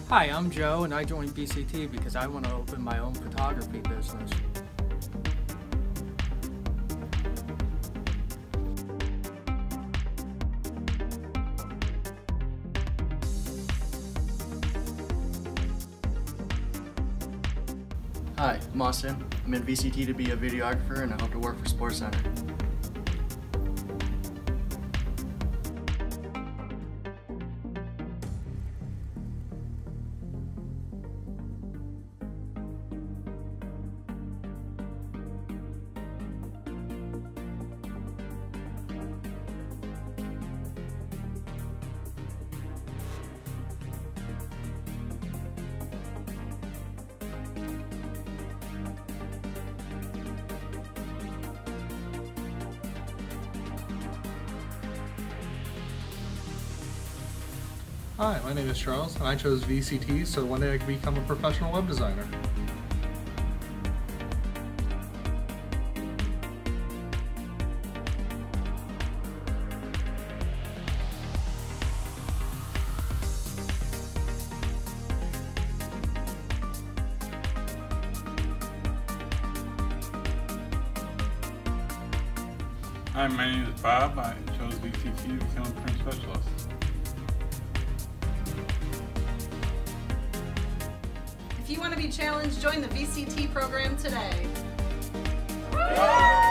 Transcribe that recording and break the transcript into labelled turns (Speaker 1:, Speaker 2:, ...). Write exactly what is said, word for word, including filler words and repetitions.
Speaker 1: Hi, I'm Joe, and I joined V C T because I want to open my own photography business.
Speaker 2: Hi, I'm Austin. I'm in V C T to be a videographer, and I hope to work for Sports Center.
Speaker 3: Hi, my name is Charles, and I chose V C T so one day I could become a professional web designer.
Speaker 4: Hi, my name is Bob. I chose V C T to become a print specialist.
Speaker 5: If you want to be challenged, join the V C T program today.